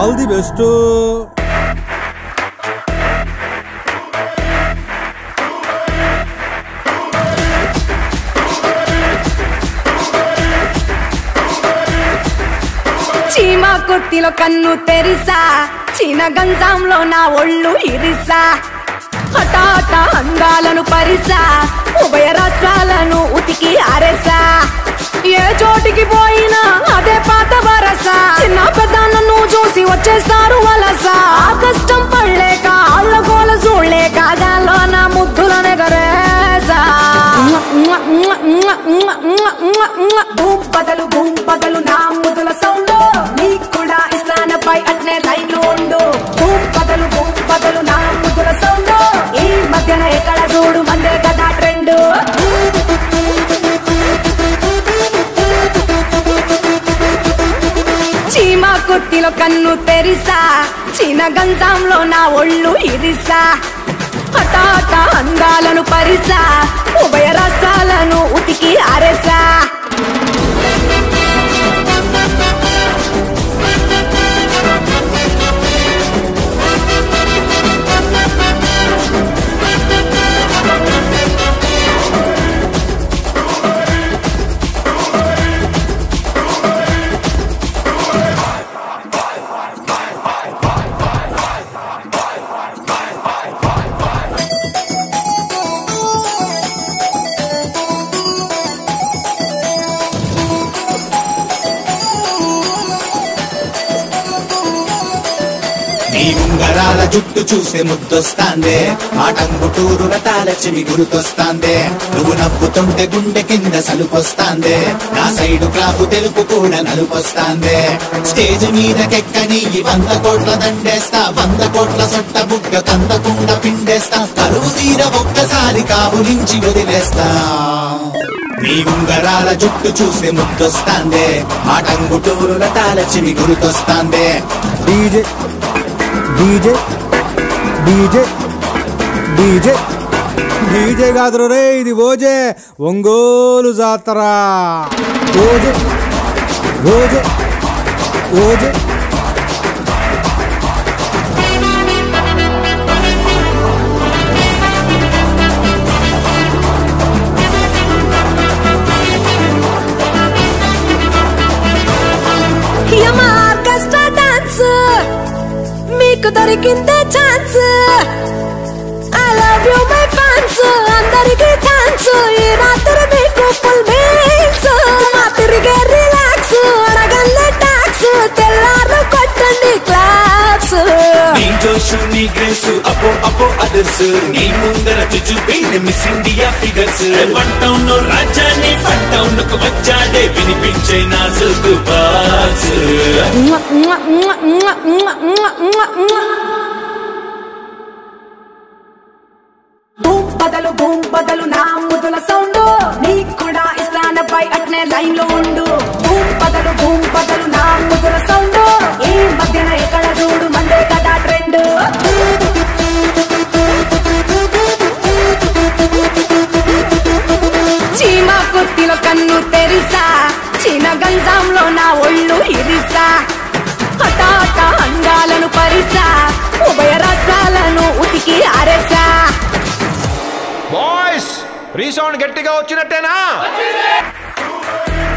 All the best. చీమా కొట్టిలో కన్ను తెరిసా, చీన గంజాంలో నా ఒళ్ళు ఇరిసా, హఠాట అందాలను పరిసా, ఉభయ రాష్ట్రాలను ఉతికి ఆరేసా, ఏ చోటికి పోయినా అదే పాత వరసా, చిన్న పెద్ద నన్ను చూసి వచ్చేస్తారు వలస, ఆ కష్టం పడలేక ఆళ్ళ గోల చూడలేక గాల్లో నా ముద్దులనే గరేసా, భూం బదలు నా ముద్దుల సౌండ్, నీకు కూడా ఇస్తానపై అట్నే లైన్లో ఉండు, భూం బదలు నా ముద్దుల సౌండ్, ఈ మధ్యన ఎక్కడ చూడు మందే కదా ట్రెండ్. చీమా కొట్టిలో కన్ను తెరిసా, చీన గంజాంలో నా ఒళ్ళు ఇరిసా, హఠాట అందాలను పరిసా, ఉభయ రాష్ట్రాలను ఉతికి ఆరేసా. నీ ఉంగరాల జుట్టు చూసే ముద్దొస్తాందే, ఆటంగుటూరు రతాల చెవి గుర్తొస్తాందే, నువ్వు నవ్వుతుంటే గుండె కింద సలుపొస్తాందే, నా సైడు క్లాపు తెలుపు కూడా నలుపొస్తాందే, స్టేజ్ మీదకెక్కని 100 కోట్ల దండేస్తా, 100 కోట్ల సొట్ట బుగ్గ కందకుండా పిండేస్తా, కరువు తీర ఒక్కసారి కావులించి వదిలేస్తా. నీ ఉంగరాల జుట్టు చూసే ముద్దొస్తాందే, ఆటంగుటూరు రతాల చెవి గుర్తొస్తాందే. DJ DJ DJ DJ DJ కాదు రే, ఇది ఓజే, ఒంగోలు జాతర. ఓజే ఓజే ఓజే మీకు దొరికిందే chance, I love you my fans, అందరికీ థాంక్స్, ఈ రాత్రి మీకు ఫుల్ మీల్స్, మా తిరిగే రిలాక్స్, అడగల్లే టాక్స్, తెల్లారు కొట్టండి క్లాప్స్. నీ జోషు నీ గ్రేసు అపో అపో అదర్స్, నీ ముందర చుచుపి miss India figures, one town రాజాని ఫన్ టౌన్ కు వచ్చాడే వినిపించే నా సిల్క్ బాక్స్. భూం బదలు నా ముద్దుల సౌండ్, నీకు కూడా ఇస్తానపై అట్నే లైన్లో ఉండు, భూం బదలు నా ముద్దుల సౌండ్, ఈ మధ్యన ఎక్కడ చూడు మందే కదా ట్రెండ్. చీమా కొట్టిలో కన్ను తెరిసా, చీన గంజాంలో నా ఒళ్ళు ఇరిసా, హఠాట అందాలను పరిసా, ఉభయ రాష్ట్రాలను ఉతికి ఆరేసా. బాయ్స్ రీసౌండ్ గట్టిగా వచ్చినట్టేనా?